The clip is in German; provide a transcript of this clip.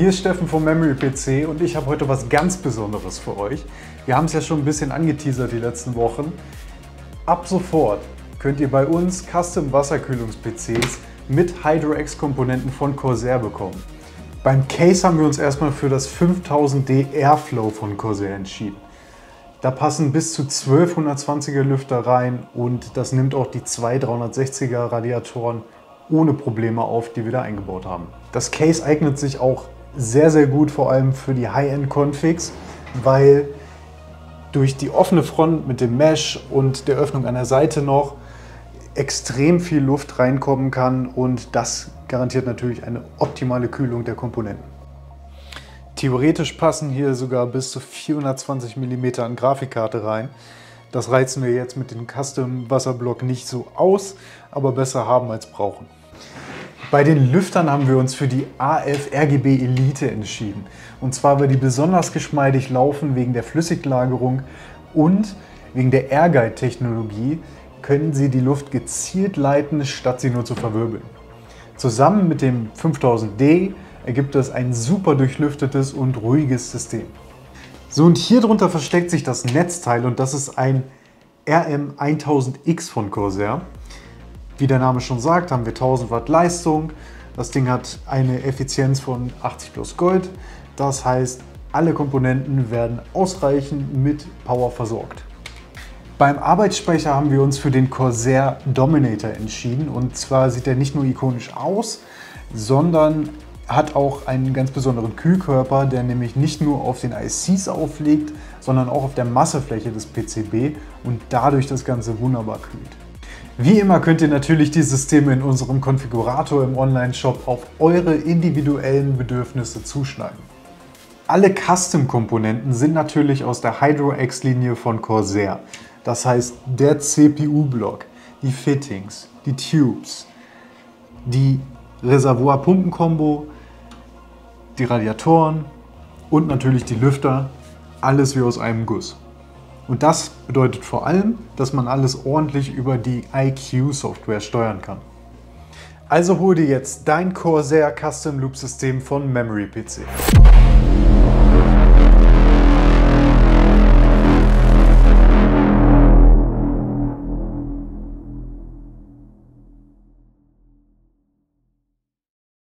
hier ist Steffen vom Memory PC und ich habe heute was ganz Besonderes für euch. Wir haben es ja schon ein bisschen angeteasert die letzten Wochen. Ab sofort könnt ihr bei uns Custom Wasserkühlungs-PCs mit HydroX-Komponenten von Corsair bekommen. Beim Case haben wir uns erstmal für das 5000D Airflow von Corsair entschieden. Da passen bis zu 12 120er Lüfter rein und das nimmt auch die zwei 360er Radiatoren ohne Probleme auf, die wir da eingebaut haben. Das Case eignet sich auch sehr, sehr gut, vor allem für die High-End-Configs, weil durch die offene Front mit dem Mesh und der Öffnung an der Seite noch extrem viel Luft reinkommen kann und das garantiert natürlich eine optimale Kühlung der Komponenten. Theoretisch passen hier sogar bis zu 420 mm an Grafikkarte rein. Das reizen wir jetzt mit dem Custom Wasserblock nicht so aus, aber besser haben als brauchen. Bei den Lüftern haben wir uns für die A11 RGB Elite entschieden. Und zwar, weil die besonders geschmeidig laufen wegen der Flüssiglagerung und wegen der Airguide-Technologie können sie die Luft gezielt leiten, statt sie nur zu verwirbeln. Zusammen mit dem 5000D ergibt das ein super durchlüftetes und ruhiges System. So, und hier drunter versteckt sich das Netzteil und das ist ein RM1000X von Corsair. Wie der Name schon sagt, haben wir 1000 Watt Leistung. Das Ding hat eine Effizienz von 80 plus Gold. Das heißt, alle Komponenten werden ausreichend mit Power versorgt. Beim Arbeitsspeicher haben wir uns für den Corsair Dominator entschieden. Und zwar sieht er nicht nur ikonisch aus, sondern hat auch einen ganz besonderen Kühlkörper, der nämlich nicht nur auf den ICs aufliegt, sondern auch auf der Massefläche des PCB und dadurch das Ganze wunderbar kühlt. Wie immer könnt ihr natürlich die Systeme in unserem Konfigurator im Online-Shop auf eure individuellen Bedürfnisse zuschneiden. Alle Custom-Komponenten sind natürlich aus der HydroX-Linie von Corsair. Das heißt, der CPU-Block, die Fittings, die Tubes, die Reservoir-Pumpen-Kombo, die Radiatoren und natürlich die Lüfter, alles wie aus einem Guss. Und das bedeutet vor allem, dass man alles ordentlich über die iCUE-Software steuern kann. Also hol dir jetzt dein Corsair Custom Loop System von Memory PC.